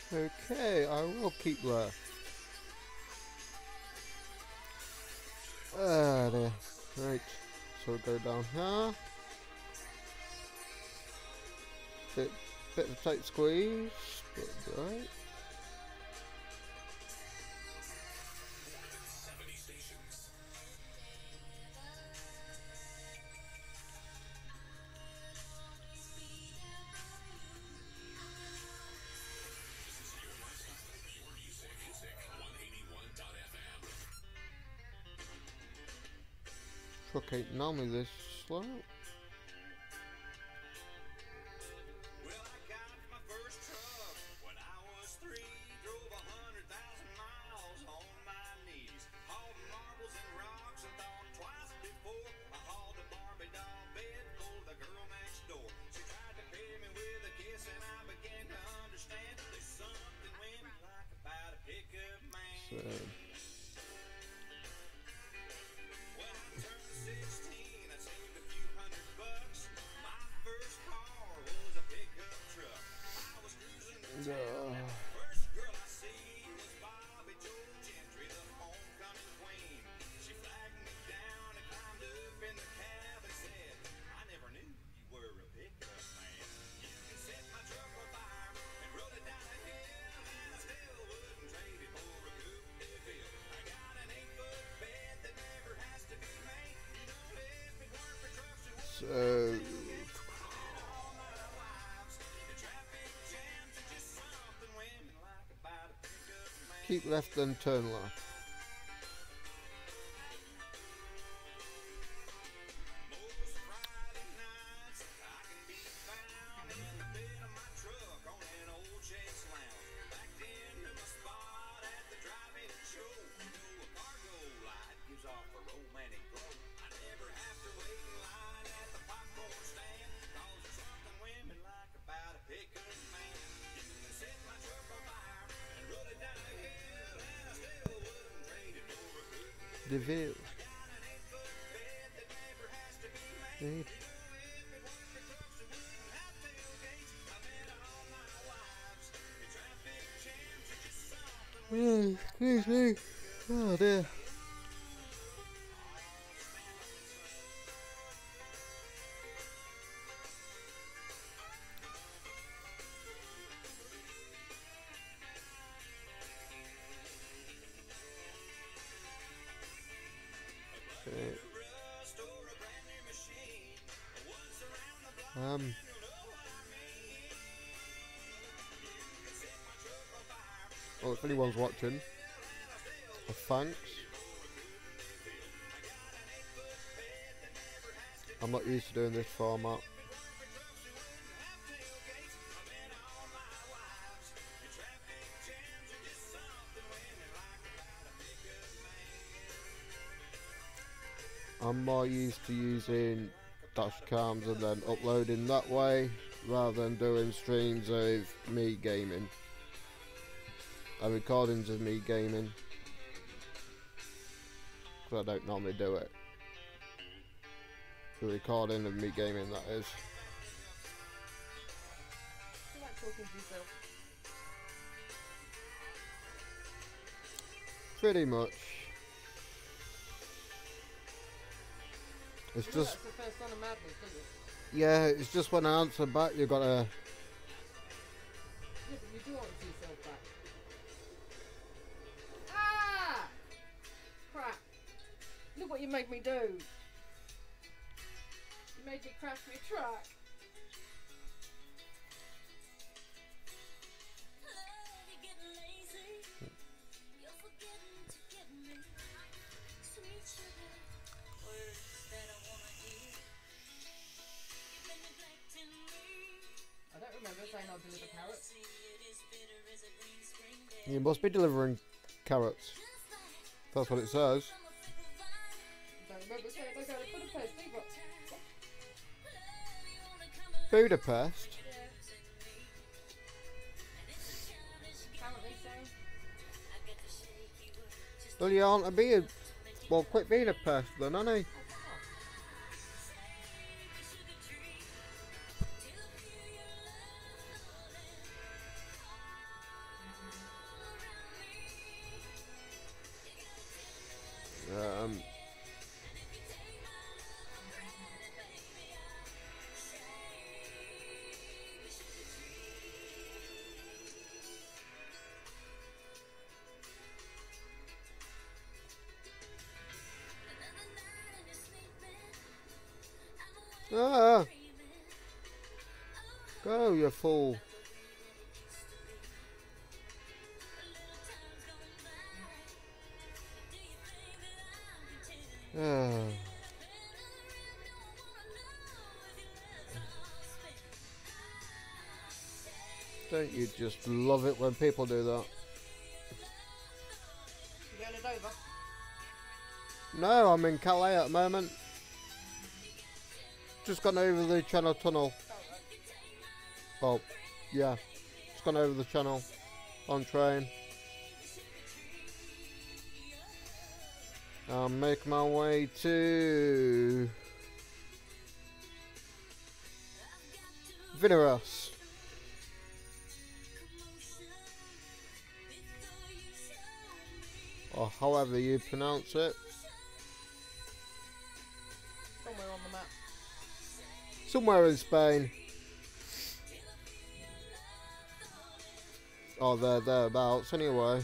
Okay, I will keep there. Ah, there. Right, so we'll go down here. Bit of a tight squeeze, but right. Truck ain't normally this slow. So So keep left then turn left. DeVille. Hey. Excuse me. Oh dear. Okay. Well, if anyone's watching, thanks. I'm not used to doing this format. I'm more used to using dash cams and then uploading that way rather than doing streams of me gaming and recordings of me gaming, because I don't normally do it. The recording of me gaming, that is. You like talking to yourself? Pretty much. It's just, That's the first son of madness, isn't it? yeah, it's just when I answer back, you've got to. Yeah, but you do answer yourself back. Ah! Crap. Look what you made me do. You made me crash my truck. I don't remember saying I'll deliver carrots. You must be delivering carrots. That's what it says. I don't remember saying I go to Budapest either. Budapest? Yeah. Apparently so. Well, you aren't a beard. Well, quit being a pest then, honey. Ah! Go, you fool. Ah. Don't you just love it when people do that? You going to Dover? No, I'm in Calais at the moment. Just gone over the Channel Tunnel. Oh, yeah. Just gone over the channel on train. I'll make my way to Vineros. Or however you pronounce it. Somewhere on the map. Somewhere in Spain. Or thereabouts anyway.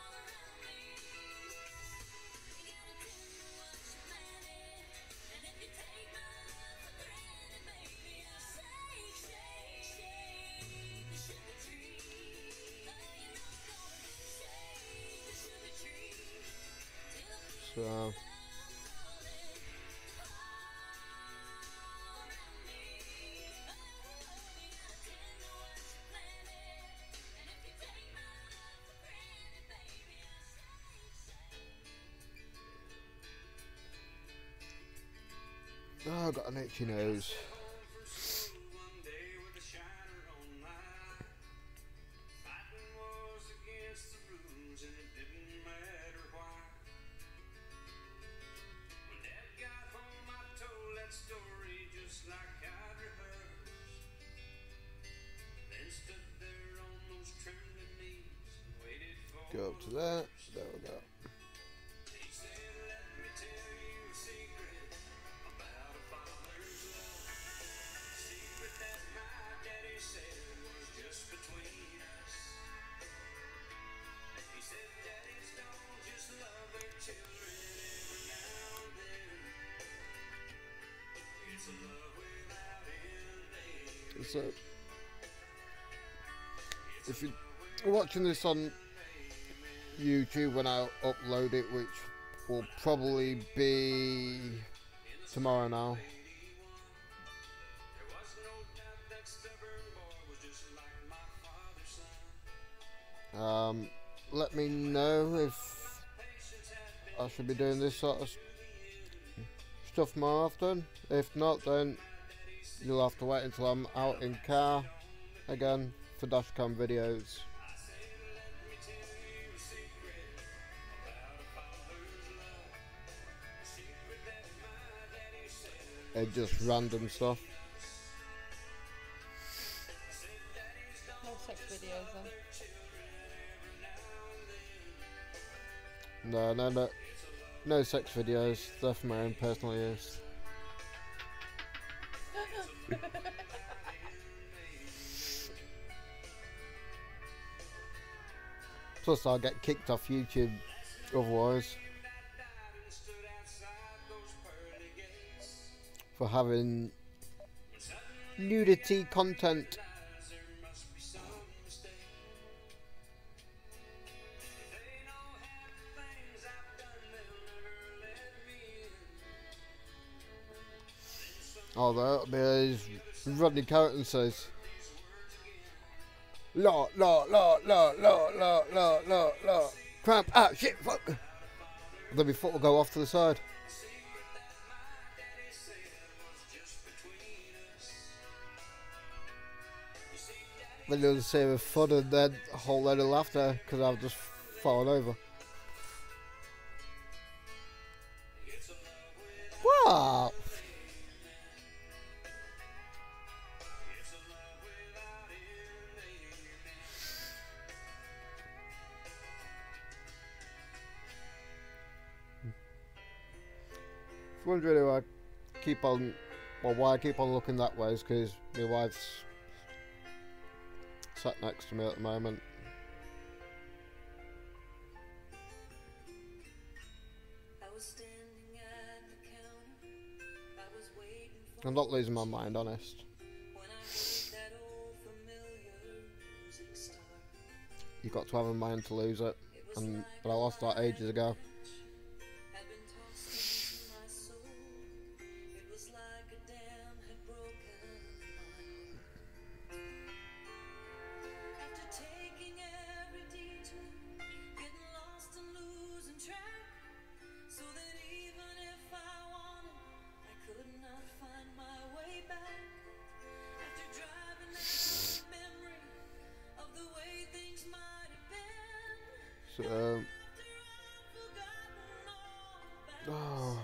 So oh, I've got an itchy nose. Go up to that. There we go. So, if you're watching this on YouTube when I upload it, which will probably be tomorrow now, let me know if I should be doing this sort of stuff more often. If not, then you'll have to wait until I'm out in car again for dashcam videos. And just random stuff. No sex videos then. No sex videos. They're for my own personal use. Plus, I'll get kicked off YouTube otherwise for having nudity content. Although, as Rodney Carrington says, la, cramp, ah, shit, fuck. Then my foot will go off to the side. Then you'll see a fun and then a whole load of laughter because I've just fallen over. What? wondering who I keep on, well, why I keep on looking that way is because my wife's sat next to me at the moment. I'm not losing my mind, honest. You've got to have a mind to lose it, but I lost that ages ago. So, oh.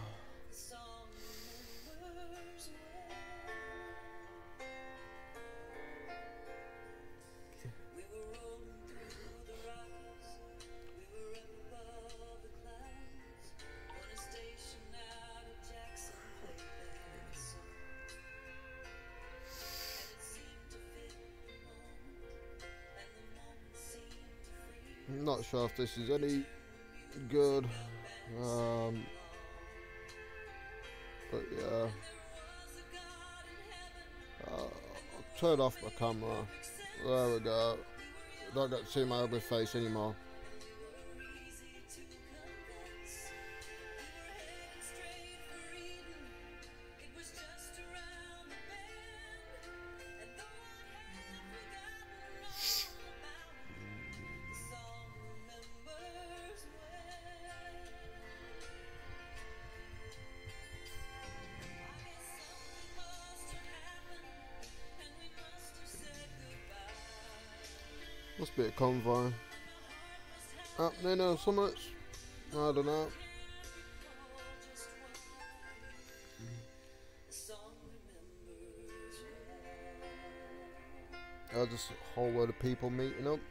I'm not sure if this is any good, but yeah, I'll turn off my camera. There we go. Don't get to see my ugly face anymore. Must be a convoy happening or so much. I don't know. Just a whole load of people meeting up.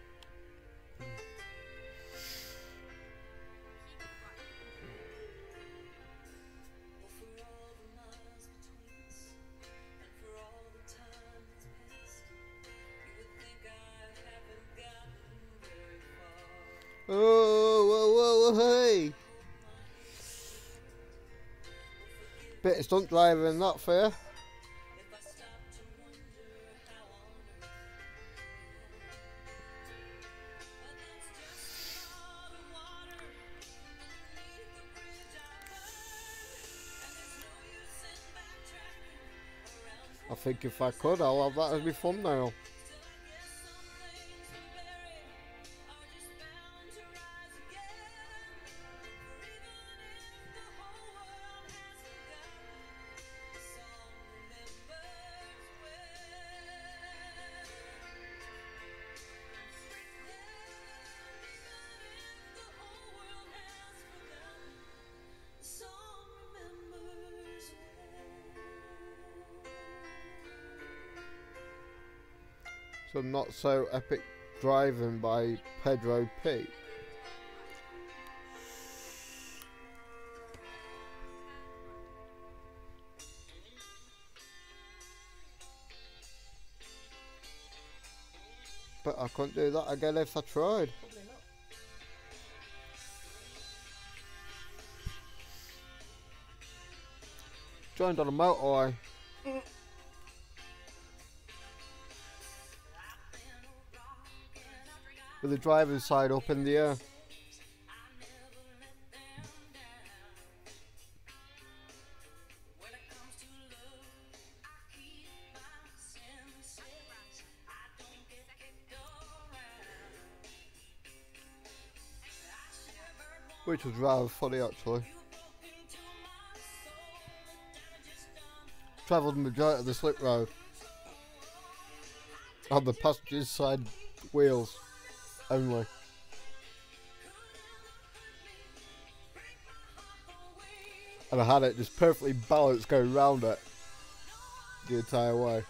Oh, whoa, hey! Bit of stunt driving, not fair. I think if I could, I'll have that as my thumbnail. Some Not So Epic Driving by Pedro P. But I couldn't do that again if I tried. Joined on a motorway. With the driver's side up in the air. Which was rather funny actually. Travelled the majority of the slip road on the passenger's side wheels only. And I had it just perfectly balanced going round it the entire way.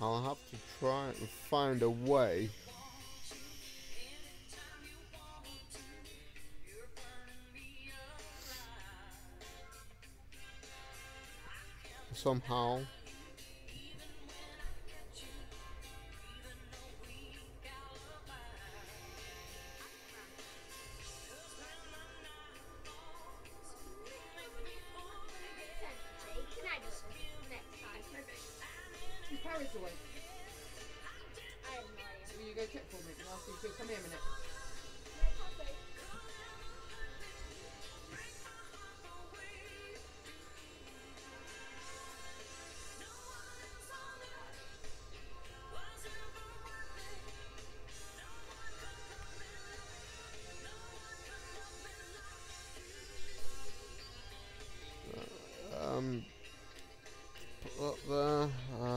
I'll have to try and find a way somehow. His parents away. I have no idea. Will you go check for me and ask him to come here a minute? Put that there.